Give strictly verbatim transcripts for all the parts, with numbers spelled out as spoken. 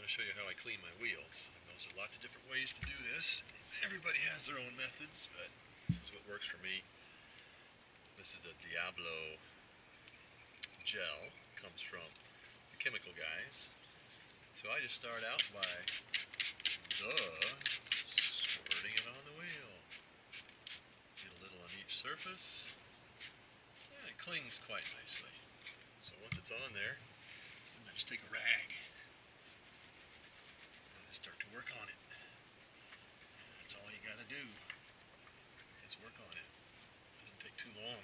to show you how I clean my wheels. And those are lots of different ways to do this. Everybody has their own methods, but this is what works for me. This is a Diablo gel. It comes from the chemical guys. So I just start out by, duh, squirting it on the wheel. Get a little on each surface. Yeah, it clings quite nicely. So once it's on there, I just take a rag and I start to work on it. And that's all you gotta do is work on it. It doesn't take too long.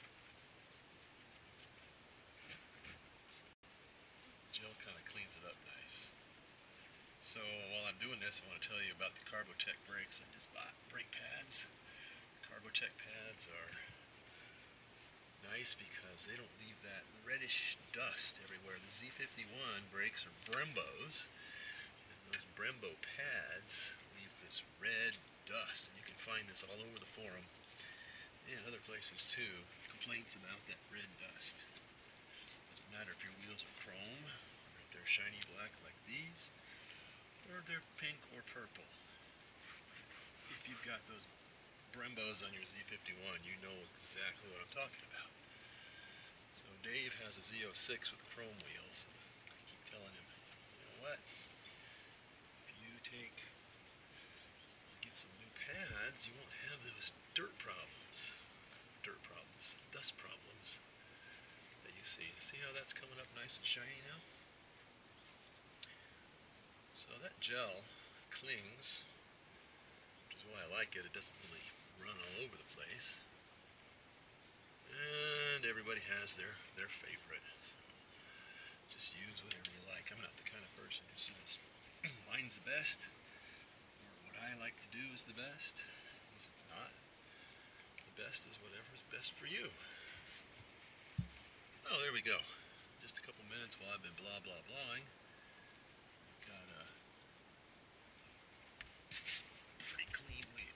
Gel kind of cleans it up nice. So while I'm doing this, I want to tell you about the Carbotech brakes. I just bought brake pads. Carbotech pads are nice because they don't leave that reddish dust everywhere. The Z fifty-one brakes are Brembos, and those Brembo pads leave this red dust, and you can find this all over the forum and other places too. Complaints about that red dust. Doesn't matter if your wheels are chrome, or if they're shiny black like these, or they're pink or purple. If you've got those Brembos on your Z fifty-one, you know exactly what I'm talking about. So Dave has a Z oh six with chrome wheels. I keep telling him, you know what? If you take, get some new pads, you won't have those dirt problems. Dirt problems, dust problems that you see. See how that's coming up nice and shiny now? So that gel clings, which is why I like it. It doesn't really run all over the place. And everybody has their, their favorite. So just use whatever you like. I'm not the kind of person who says, mine's the best, or what I like to do is the best, because it's not. The best is whatever is best for you. Oh, there we go. Just a couple minutes while I've been blah, blah, blahing. Got a pretty clean wheel.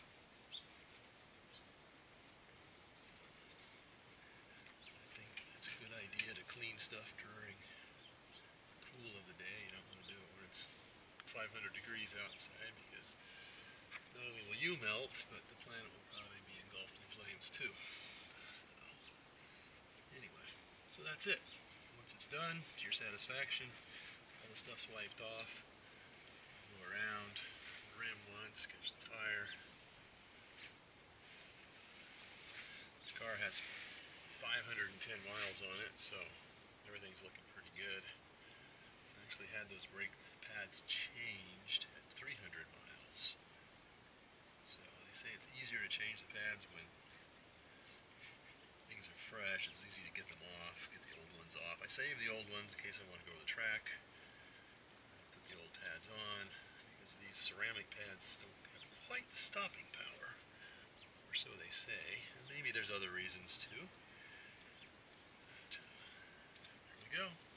I think it's a good idea to clean stuff during the cool of the day. You don't want to do it when it's five hundred degrees outside, because not only will you melt, but the planet will probably be engulfed in flames too. So, anyway, so that's it. Once it's done, to your satisfaction, all the stuff's wiped off. Go around the rim once, catch the tire. This car has five hundred ten miles on it, so everything's looking pretty good. I actually had those brake pads changed at three hundred miles. So they say it's easier to change the pads when things are fresh. It's easy to get them off, get the old ones off. I save the old ones in case I want to go to the track. Put the old pads on, because these ceramic pads don't have quite the stopping power, or so they say. And maybe there's other reasons too. But, uh, there we go.